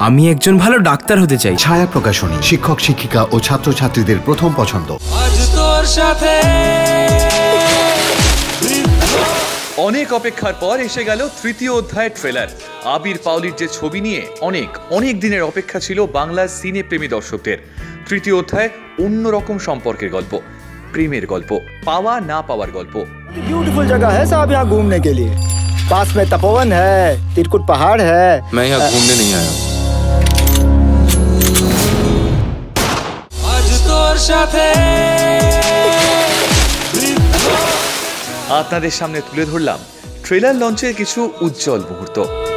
আমি একজন ভালো ডাক্তার হতে চাই। ছায়া প্রকাশনী, শিক্ষক শিক্ষিকা ও ছাত্রছাত্রীদের প্রথম পছন্দ। অনেক অপেক্ষার পর এসে গেল তৃতীয় অধ্যায়ের ট্রেলার। আবির পাওলির যে ছবি নিয়ে অনেক দিনের অপেক্ষা ছিল বাংলার সিনে প্রেমী দর্শকদের। তৃতীয় অধ্যায় অন্যরকম সম্পর্কের গল্প, প্রেমের গল্প, পাওয়া না পাওয়ার গল্প। ब्यूटीफुल जगह है साहब यहाँ घूमने के लिए। पास में तपोवन है, तिरकुट पहाड़ है। मैं यहाँ घूमने नहीं आया। আপনাদের সামনে তুলে ধরলাম ট্রেলার লঞ্চের কিছু উজ্জ্বল মুহূর্ত।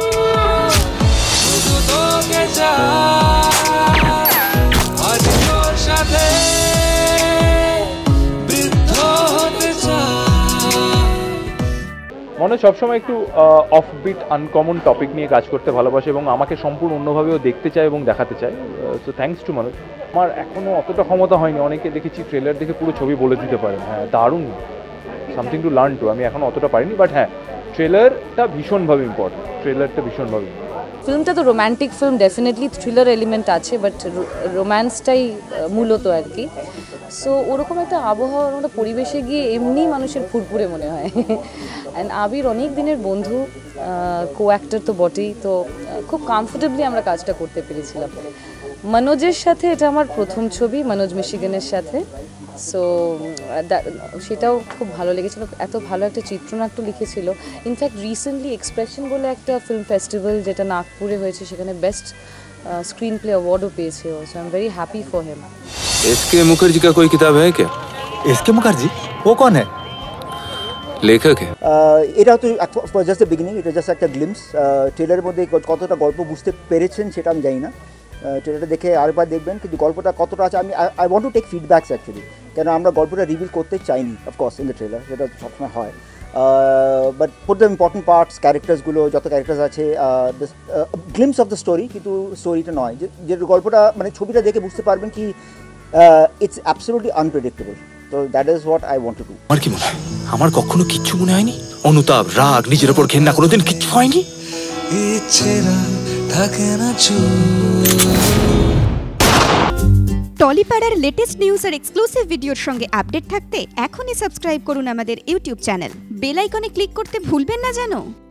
মনে সবসময় একটু অফবিট আনকমন টপিক নিয়ে কাজ করতে ভালোবাসে এবং আমাকে সম্পূর্ণ অন্যভাবেও দেখতে চায় এবং দেখাতে চায়। So thanks to Manoj. আমার এখনও অতটা ক্ষমতা হয়নি, অনেকে দেখেছি ট্রেলার দেখে পুরো ছবি বলে দিতে পারেন। হ্যাঁ, দারুণ, সামথিং টু লার্ন টু। আমি এখন অতটা পারিনি, বাট হ্যাঁ, ট্রেলারটা ভীষণভাবে ইম্পর্টেন্ট। ফিল্মটা তো romantic film, definitely thriller element আছে, বাট রোম্যান্সটাই মূলত আর কি। সো ওরকম একটা আবহাওয়ার একটা পরিবেশে গিয়ে এমনি মানুষের ফুরফুরে মনে হয়। অ্যান্ড আবির অনেক দিনের বন্ধু, কো অ্যাক্টর তো বটেই, তো খুব কমফোর্টেবলি আমরা কাজটা করতে পেরেছিলাম। মনোজের সাথে এটা আমার প্রথম ছবি, মনোজ মিশিগানের সাথে। সো সেটাও খুব ভালো লেগেছিল, এত ভালো একটা চিত্রনাট্য লিখেছিল। ইনফ্যাক্ট রিসেন্টলি এক্সপ্রেশন বলে একটা ফিল্ম ফেস্টিভ্যাল যেটা নাগপুরে হয়েছে, সেখানে বেস্ট স্ক্রিন প্লে অ্যাওয়ার্ডও পেয়েছে। So I am very happy for him. SK Mukherjee का कोई किताब है क्या? एसके मुखर्जी वो कौन है? लेखक है। এটা তো জাস্ট দ্য বিগিনিং, এটা জাস্ট একটা গ্লিমস। ট্রেলারের মধ্যে কতটা গল্প বুঝতে পেরেছেন সেটা আমি জানি না, ট্রেলারটা দেখে আরেকবার দেখবেন। কিন্তু গল্পটা কতটা আছে, I want to take feedbacks actually, কেন আমরা গল্পটা রিভিল করতে চাইনি অফকোর্স ইন দ্য ট্রেলার, সেটা সবসময় হয়। But put the important parts, ক্যারেক্টার্সগুলো যত ক্যারেক্টার্স আছে, গ্লিমস অফ দ্য স্টোরি, কিন্তু স্টোরিটা নয়। যে গল্পটা মানে ছবিটা দেখে বুঝতে পারবেন কি ইটস অ্যাবসলিউটলি আনপ্রেডিক্টেবল। তো that is what I want to do. আমার কি মনে হয়, আমার কখনো কিচ্ছু মনে হয়নি? অনুতাপ, রাগ, নিজের উপর ঘেন্না, কোনোদিন কিচ্ছু হয়নি। টলিপাড়ার লেটেস্ট নিউজ আর এক্সক্লুসিভ ভিডিওর সঙ্গে আপডেট থাকতে এখনই সাবস্ক্রাইব করুন আমাদের ইউটিউব চ্যানেল। বেল আইকনে ক্লিক করতে ভুলবেন না যেন।